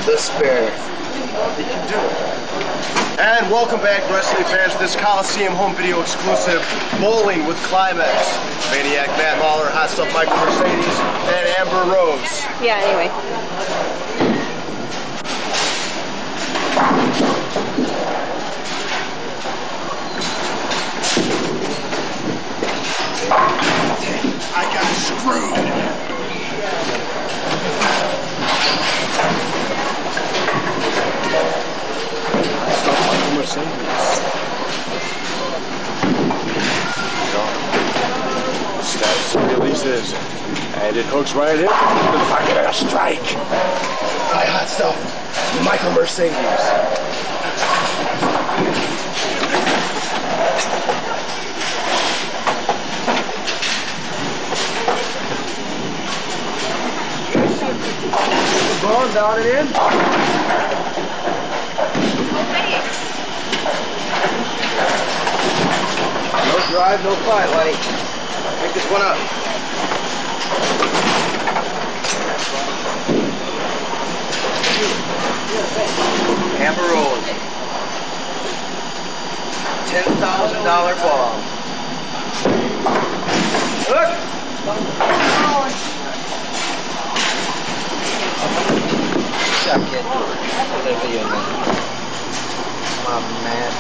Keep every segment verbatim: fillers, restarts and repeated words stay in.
the spare. He can do it. And welcome back, wrestling fans, to this Coliseum home video exclusive bowling with Climax. Maniac Matt Mauler, Hot Stuff Michael Mercades, and Amber Rose. Yeah, anyway. I got screwed. Stuff like Mercedes. Steps, releases, and it hooks right in. I get a strike. By Hot Stuff, Michael Mercades. Going down and in. No drive, no fight, Lenny. Pick this one up. Amber Rose. Ten thousand dollar ball. Look. Shot, kid. Put that video in there. Come on, man.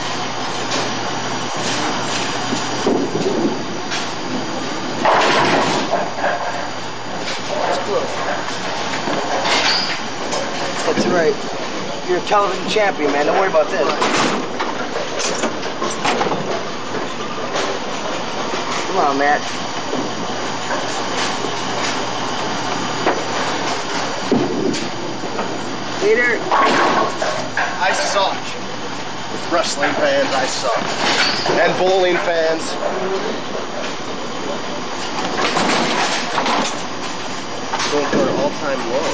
That's close. That's right. You're a television champion, man. Don't worry about this. Come on, Matt. Peter. I suck. With wrestling fans, I suck. And bowling fans. Going for an all-time low.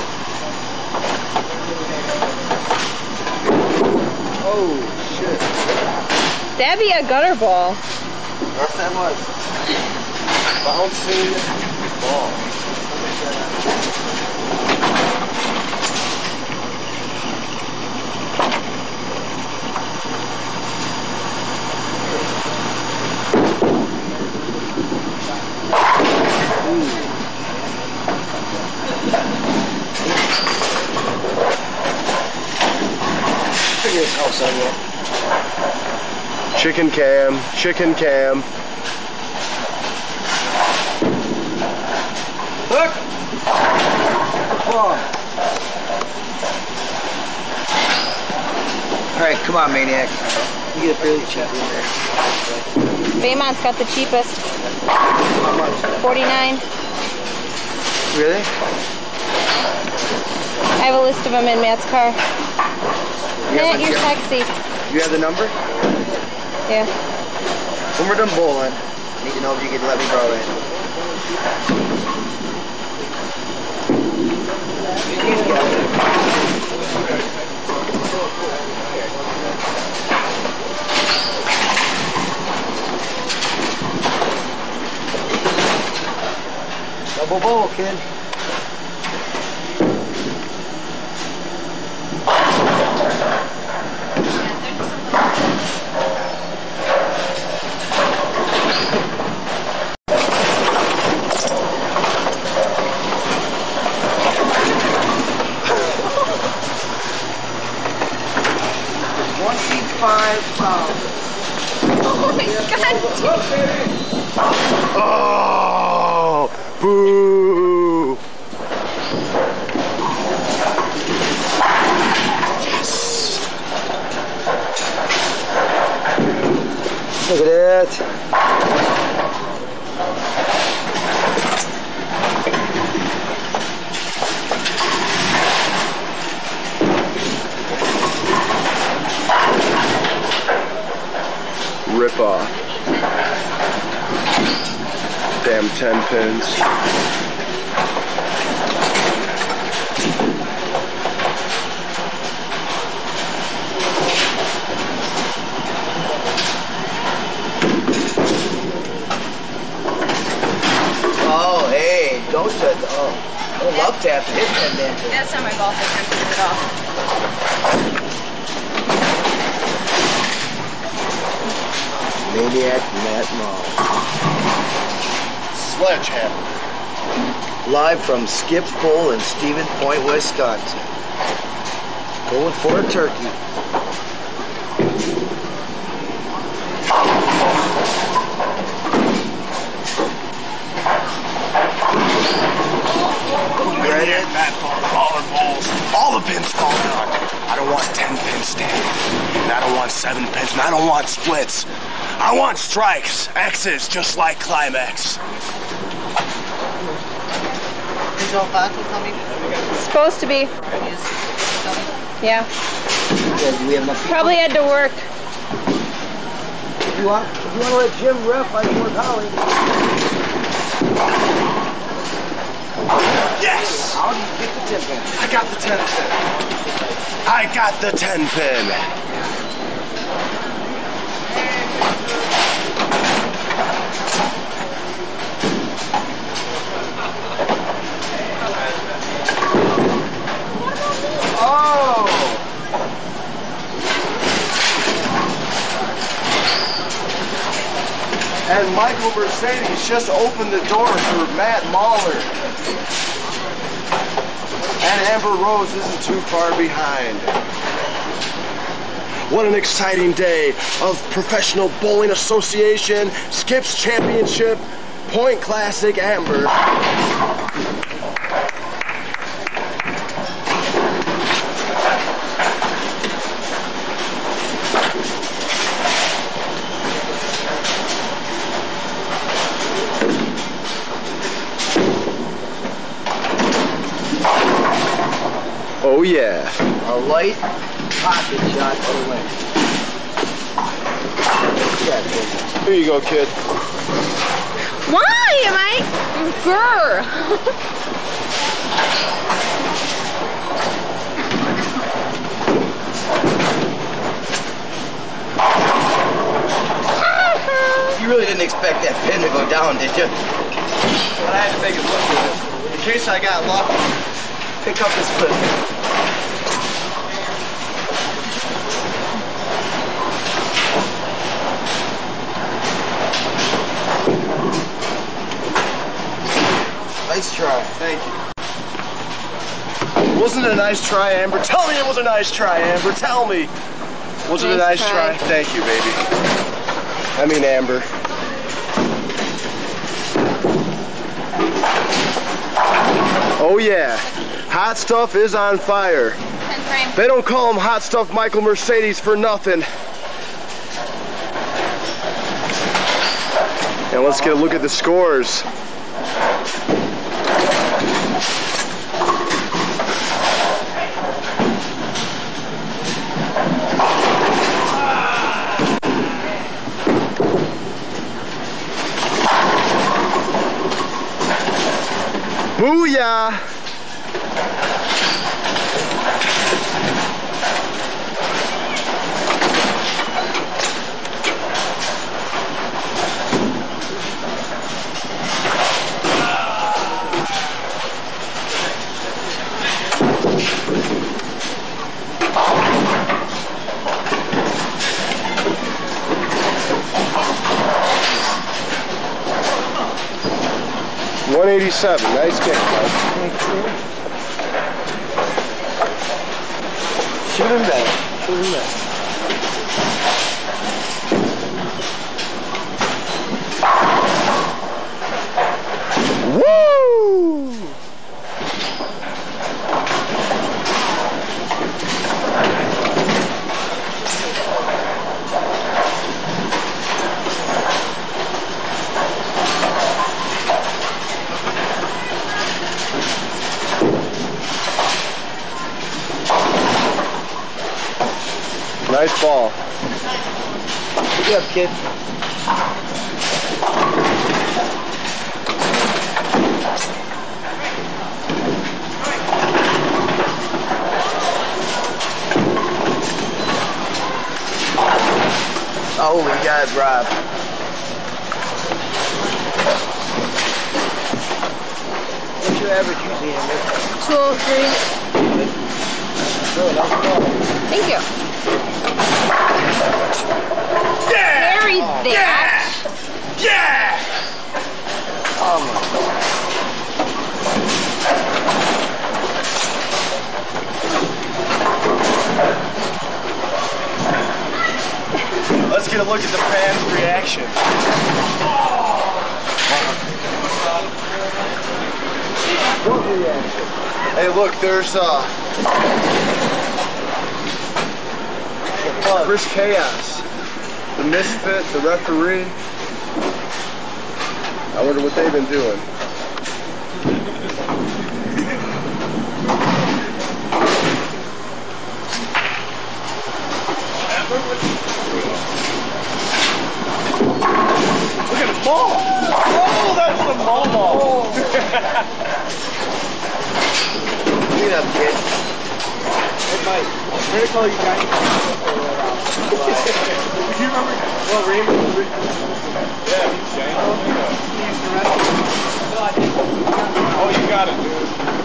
Oh, shit. That'd be a gutter ball. Yes, that was. Bouncing ball. Figure this house on you. Chicken cam, chicken cam. Look! Come on. Alright, come on, Maniac. You get a fairly cheap in there. Baymont's got the cheapest. How much? forty-nine. Really? I have a list of them in Matt's car. You Matt, you're sexy. You have the number? Yeah. When we're done bowling, I need to know if you can let me borrow it. He's got it. Double bowl, kid. twenty-five pounds. Oh my God. Oh, boo. Yes. Look at it. Rip off. Damn ten pins. Oh, hey, don't touch. Oh, I love tap to hit that damn thing. That's not my golf. I can't keep it off. Maniac Matt Mauler. Sledgehammer. Live from Skipp Pole in Stevens Point, Wisconsin. Going for a turkey. Maniac Matt Mauler balls. All the pins fall down. I don't want ten pin standing. And I don't want seven pins. And I don't want splits. I want strikes. X's, just like Climax. Is all boxes coming? Supposed to be. Yeah. Yeah, do we have enough? Probably had to work. If you want, if you want to let Jim ref, I can work Holly. Yes! How do you get the ten pin? I got the ten pin. I got the ten pin. Oh! And Michael Mercades just opened the door for Matt Mauler. And Amber Rose isn't too far behind. What an exciting day of Professional Bowling Association, Skipp's Championship, Point Classic Amber. Oh yeah. A light pocket shot for the win. Yeah, Here you go, kid. Why am I? Grr. You really didn't expect that pin to go down, did you? But I had to take a look at it. In case I got lucky, pick up this flip. Nice try. Thank you. Wasn't it a nice try, Amber? Tell me it was a nice try, Amber. Tell me. Was it a Nice nice try. try? Thank you, baby. I mean, Amber. Oh, yeah. Hot Stuff is on fire. Ten frame. They don't call him Hot Stuff Michael Mercades for nothing. And let's get a look at the scores. Booyah! one eighty-seven, nice kick, bud. Shoot him back. Shoot him back. Woo! Nice ball. Good job, kid. Oh, we got it, Rob. What's your your average using Amber? two oh three. Good, nice ball. Thank you. Yeah! Carry Oh, that. Yeah! Oh my God. Let's get a look at the fans' reaction. What reaction? Hey, look, there's uh, Chris Chaos, the Misfit, the referee. I wonder what they've been doing. Look at the ball! Oh, that's the ball ball! Clean up, kid. Hey, Mike, I'm going to call you guys. Do you remember? Well, Raymond. Yeah, he's Shane. Oh, you got it, dude.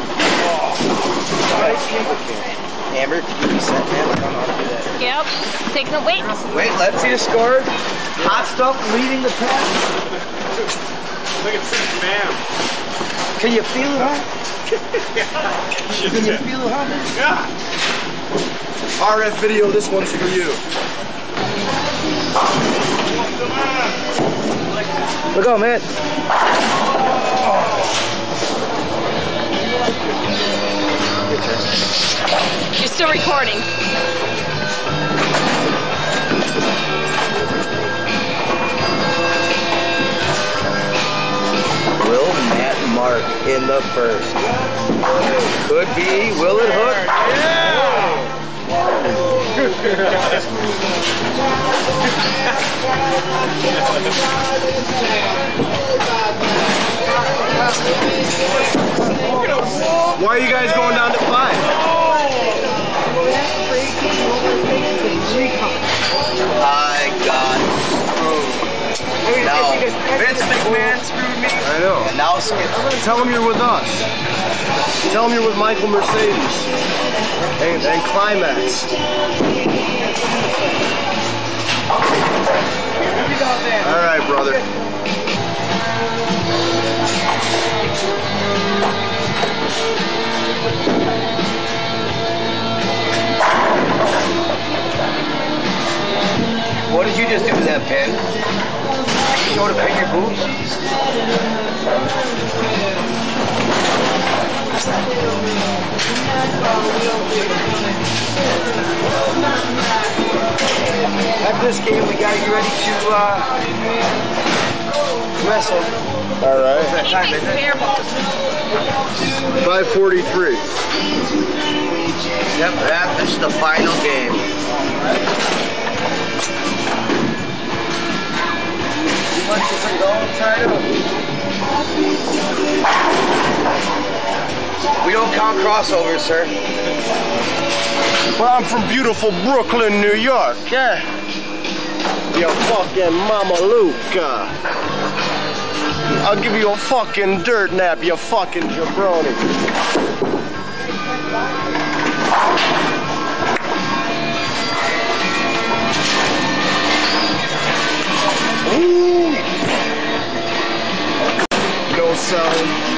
Oh. Amber, can you reset, man? I don't know how to do that. Yep. Taking a wait. Wait, let's see the score. Hot stuff leading the pack. Look at this man. Can you feel it, huh? Can you feel it, huh? Yeah. R F video, this one's for you. Look out, man. You're still recording. Will Matt Mark in the first. Could be Will it Hook. Why are you guys going down to five? I got screwed. Now, Vince McMahon screwed me. I know. And now Skipp. Tell them you're with us. Tell them you're with Michael Mercades. And, and Climax. All right, brother. What did you just do with that pen? You know to paint your boobs? After this game, we gotta get ready to uh, wrestle. All right. What's that time, isn't it? five forty-three. Yep, that is the final game. Too much to bring all tied up. We don't count crossovers, sir. Well, I'm from beautiful Brooklyn, New York. Yeah. You fucking Mama Luca. I'll give you a fucking dirt nap, you fucking jabroni. Ooh. No sound.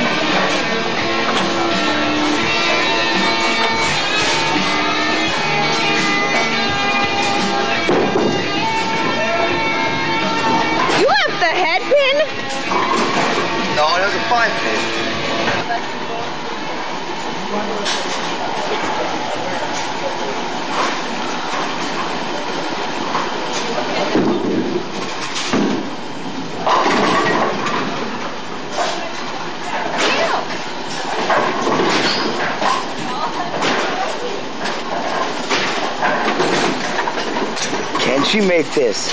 You have the head pin? No, it has a five pin. Can she make this?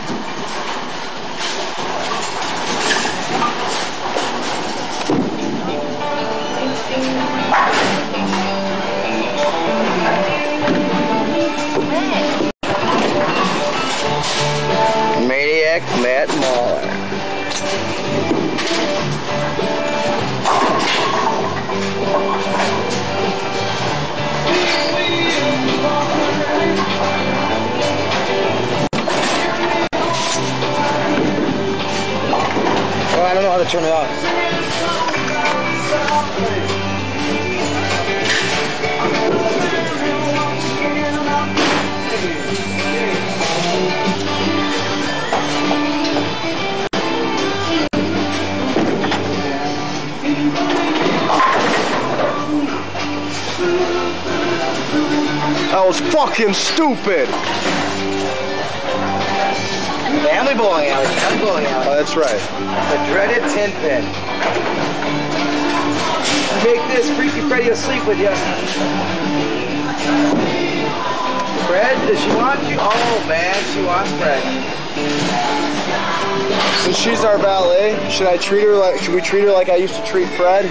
Maniac Matt Mauler. gotta turn it on. That was fucking stupid. Family bowling alley, family bowling alley. Oh, that's right. The dreaded tin pin. Make this Freaky Freddy will sleep with you. Fred, does she want you? Oh man, she wants Fred. Since she's our valet, should I treat her like? Should we treat her like I used to treat Fred?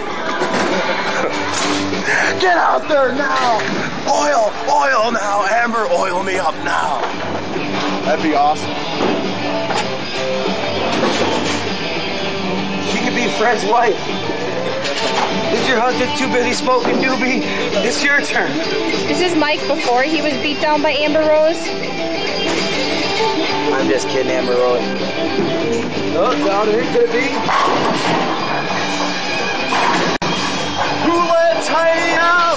Get out there now! Oil, oil now, Amber, oil me up now. That'd be awesome. She could be Fred's wife. Is your husband too busy smoking doobie? It's your turn. Is this Mike before he was beat down by Amber Rose? I'm just kidding, Amber Rose. Oh, down here could be. Who let Tiny out?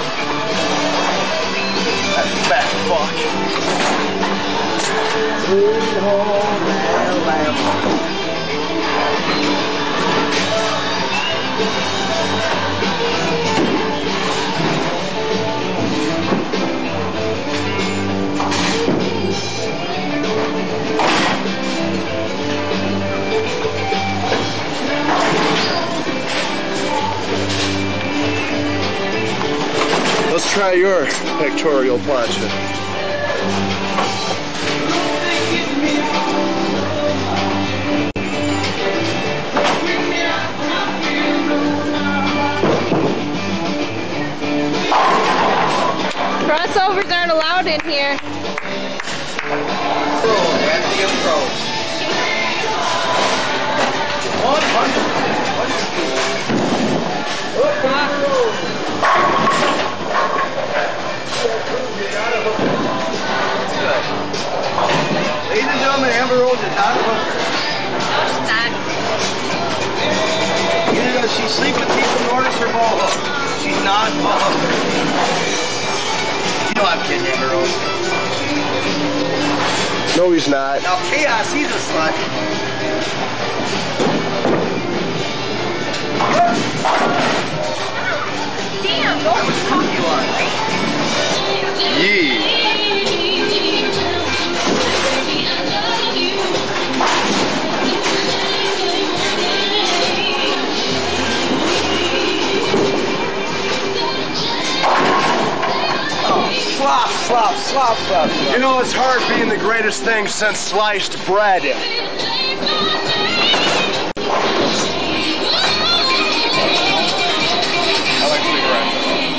That fat fuck. Sweet home Alabama. Let's try your pectoral plancha. Crossovers aren't allowed in here. Oh, Anthony approach. One hundred. Oh, come on. Ladies and gentlemen, Amber Rose is not a hooker. No, she's not. Even though she sleeps with people, nor does her ball hook. She's not a hooker. You know I'm kidding, Amber Rose. No, he's not. Now, Chaos, he's a slut. Damn, go. I was tough you are. Yee. Slop, slop, slop, slop. You know, it's hard being the greatest thing since sliced bread. I like cigarettes.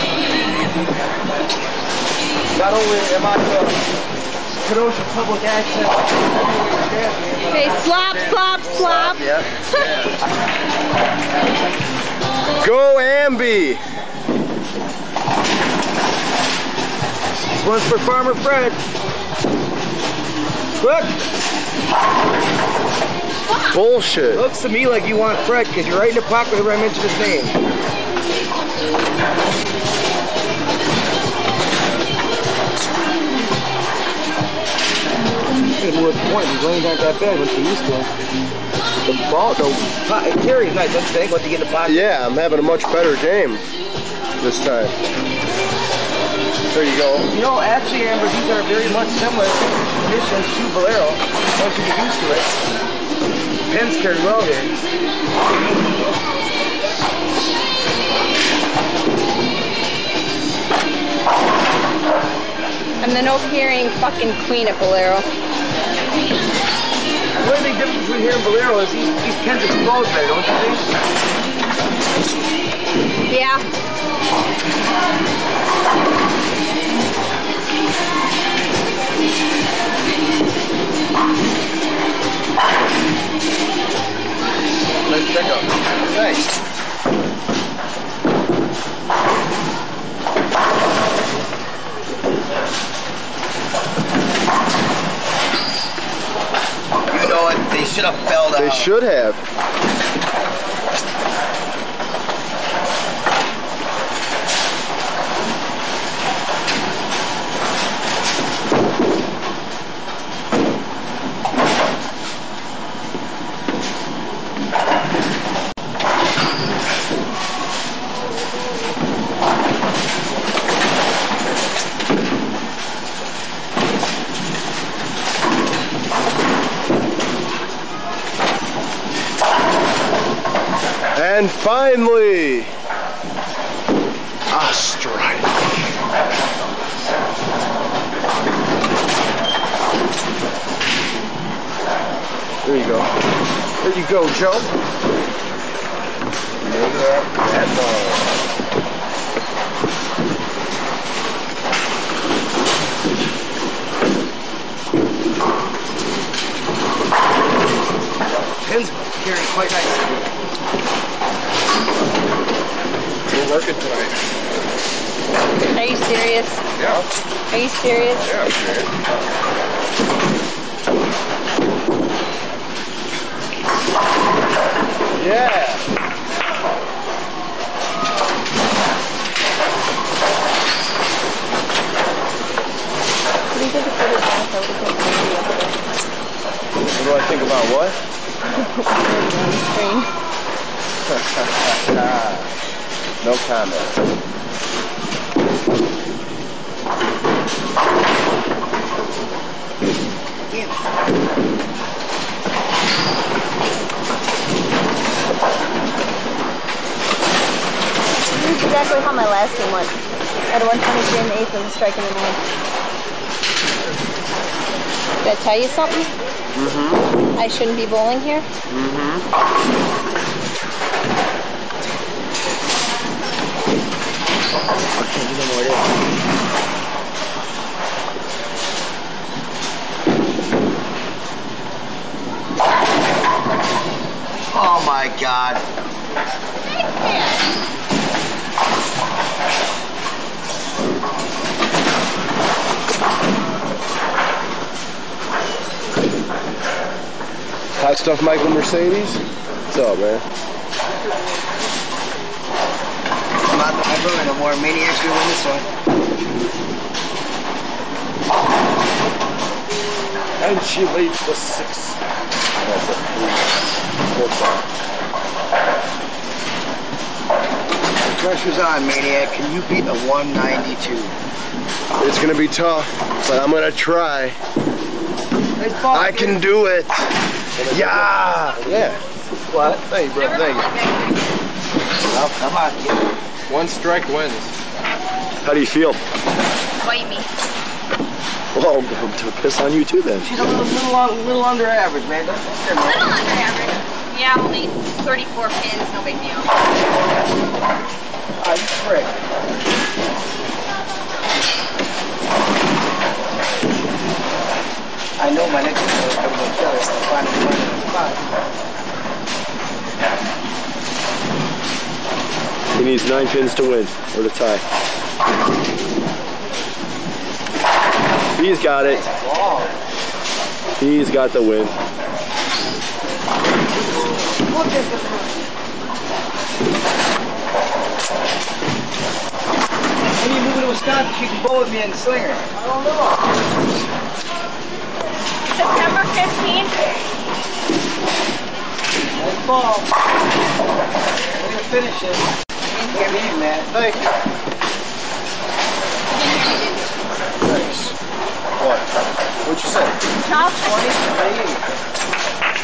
Not only am I the Kenosha public access, Hey, slop, slop, slop. yeah. Go Ambi! This one's for Farmer Fred. Look, Bullshit. looks to me like you want Fred because you're right in the pocket whenever I mention his name. Hey, what's the point? These lanes aren't that bad once you're used to them. The ball, the pot, it carries nice, don't you think, once you get in the pocket? Yeah, I'm having a much better game this time. There you go. You know, actually, Amber, these are very much similar conditions to Bolero. Once you get used to it. Pins carry well here. I'm the no-carrying fucking queen at Bolero. The only big difference between here and Bolero is these, these pins explode better, don't you think? Yeah. Nice pickup. Thanks. You know it, they should have fell down. They should have. Finally! A strike. There you go. There you go, Joe. Look at that ball. Pins carrying quite nicely. We're working tonight. Are you serious? Yeah. Are you serious? Yeah, I'm serious. Yeah. What do you think of photos on the What do I think about what? screen? No comment. This is exactly how my last game went. I had a one twenty-three in the eighth and a strike in the ninth. Did I tell you something? Mm-hmm. I shouldn't be bowling here? Mm-hmm. Okay, you know what it is. Oh my God. Hot stuff, Michael Mercades. What's up, man? I'm not the member no more. Maniacs will win this one. And she leads the six. That's a three. Four ball. Pressure's on, Maniac. Can you beat a one ninety-two? It's gonna be tough, but I'm gonna try. Nice ball, I can do it. Yeah. Yeah. What? Thank you, bro. Thank you. Well, come on. One strike wins. How do you feel? Bite me. Well, I'm to piss on you too then. She's a little, little, long, little under average, man. Don't A little under average. Yeah, only thirty-four pins, no big deal. I'm frick. I know my next one is going to be killer. I'm trying to find the spot. He needs nine pins to win, or to tie. He's got it. He's got the win. When you move to Wisconsin, she can bowl with me in the slinger. I don't know. September fifteenth. Nice ball. We're going to finish it. Get me in, man. Thank you. Thanks. What? What'd you say? Top. twenty-three.